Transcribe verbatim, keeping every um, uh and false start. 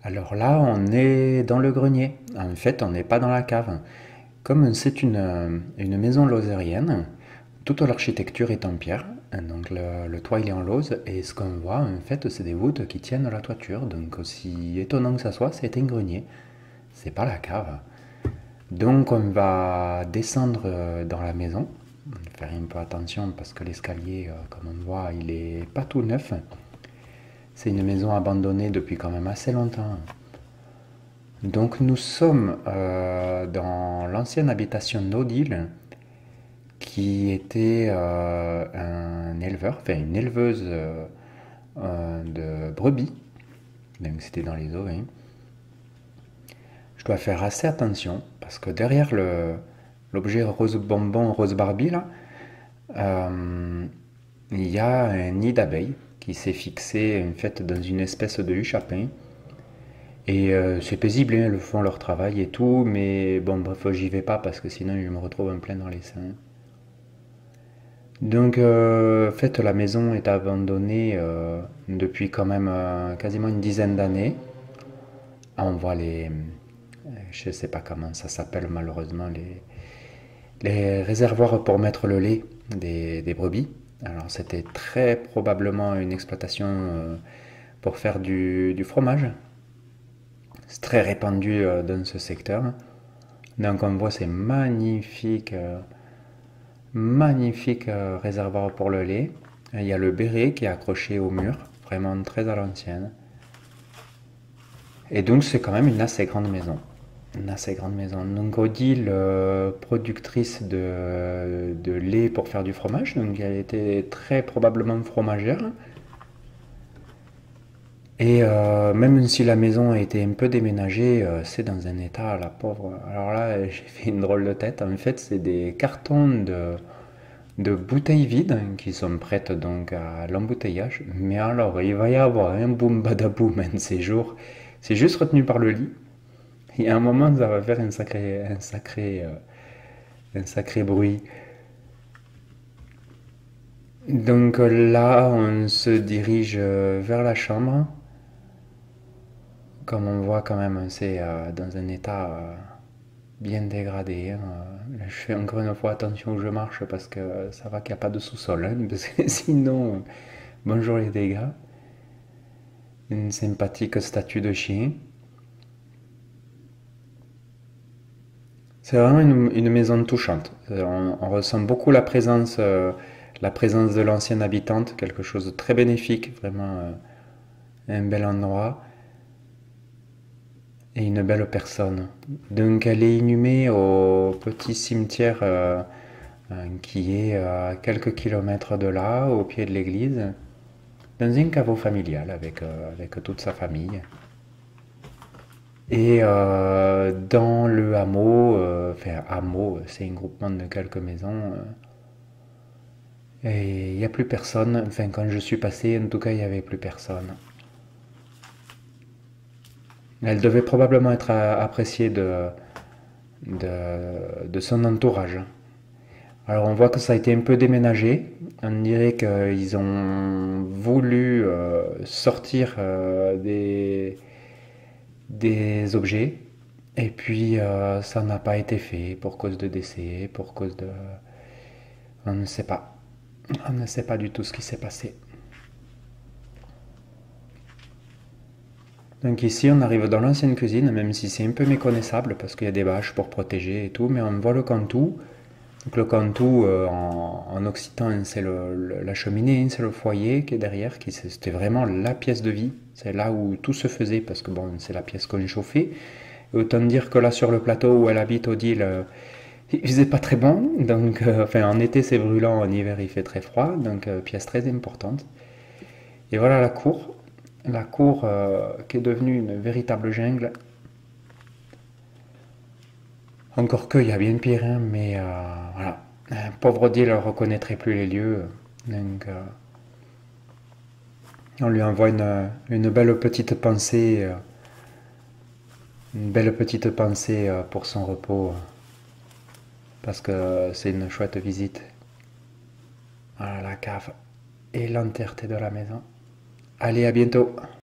Alors là, on est dans le grenier. En fait, on n'est pas dans la cave. Comme c'est une, euh, une maison lozérienne, toute l'architecture est en pierre. Donc le, le toit il est en lauze et ce qu'on voit en fait c'est des voûtes qui tiennent la toiture. Donc aussi étonnant que ça soit, c'est un grenier. C'est pas la cave. Donc on va descendre euh, dans la maison. Faire un peu attention parce que l'escalier, euh, comme on voit, il est pas tout neuf. C'est une maison abandonnée depuis quand même assez longtemps. Donc nous sommes euh, dans l'ancienne habitation d'Odile, qui était euh, un éleveur, enfin une éleveuse euh, euh, de brebis. Donc c'était dans les eaux. Hein. Je dois faire assez attention parce que derrière le, l'objet rose bonbon, rose Barbie, là, euh, il y a un nid d'abeilles qui s'est fixé en fait dans une espèce de huche à pain. Et euh, c'est paisible, hein, elles font leur travail et tout, mais bon, bref, j'y vais pas parce que sinon je me retrouve en plein dans les seins. Donc, euh, en fait, la maison est abandonnée euh, depuis quand même euh, quasiment une dizaine d'années. Ah, on voit les. Je sais pas comment ça s'appelle malheureusement, les, les réservoirs pour mettre le lait des, des brebis. Alors, c'était très probablement une exploitation euh, pour faire du, du fromage. C'est très répandu euh, dans ce secteur. Donc on voit ces magnifiques, euh, magnifiques euh, réservoirs pour le lait. Il y a le béret qui est accroché au mur, vraiment très à l'ancienne. Et donc c'est quand même une assez grande maison. Une assez grande maison. Donc Odile, euh, productrice de, de lait pour faire du fromage, donc elle était très probablement fromagère. Et euh, même si la maison a été un peu déménagée, euh, c'est dans un état, la pauvre. Alors là, j'ai fait une drôle de tête. En fait, c'est des cartons de, de bouteilles vides qui sont prêtes donc à l'embouteillage. Mais alors, il va y avoir un boum badaboum un de ces jours. C'est juste retenu par le lit. Et à un moment, ça va faire un sacré, un sacré, euh, un sacré bruit. Donc là, on se dirige euh, vers la chambre. Comme on voit quand même, c'est euh, dans un état euh, bien dégradé. Hein. Je fais encore une fois attention où je marche parce que ça va qu'il n'y a pas de sous-sol. Hein, parce que sinon, euh, bonjour les dégâts. Une sympathique statue de chien. C'est vraiment une, une maison touchante. Euh, On, on ressent beaucoup la présence, euh, la présence de l'ancienne habitante, quelque chose de très bénéfique, vraiment euh, un bel endroit. Et une belle personne. Donc elle est inhumée au petit cimetière euh, euh, qui est à quelques kilomètres de là, au pied de l'église, dans un caveau familial avec, euh, avec toute sa famille. Et euh, dans le hameau, euh, enfin hameau, c'est un groupement de quelques maisons, euh, et il n'y a plus personne. Enfin, quand je suis passé, en tout cas, il n'y avait plus personne. Elle devait probablement être euh, appréciée de, de, de son entourage. Alors on voit que ça a été un peu déménagé. On dirait qu'ils ont voulu euh, sortir euh, des, des objets et puis euh, ça n'a pas été fait pour cause de décès, pour cause de... On ne sait pas. On ne sait pas du tout ce qui s'est passé. Donc ici on arrive dans l'ancienne cuisine, même si c'est un peu méconnaissable parce qu'il y a des bâches pour protéger et tout, mais on voit le cantou. Donc le cantou euh, en, en occitan, c'est le, le- la cheminée, c'est le foyer qui est derrière, qui c'était vraiment la pièce de vie. C'est là où tout se faisait parce que bon, c'est la pièce qu'on chauffait. Et autant dire que là sur le plateau où elle habite, Odile, euh, il faisait pas très bon. Donc, euh, enfin en été c'est brûlant, en hiver il fait très froid. Donc euh, pièce très importante. Et voilà la cour, la cour euh, qui est devenue une véritable jungle. Encore que, il y a bien pire, hein, mais euh, voilà. Un pauvre Odile ne reconnaîtrait plus les lieux. Donc, euh, on lui envoie une, une belle petite pensée, euh, une belle petite pensée euh, pour son repos, euh, parce que c'est une chouette visite. Voilà la cave et l'entièreté de la maison. Allez, à bientôt!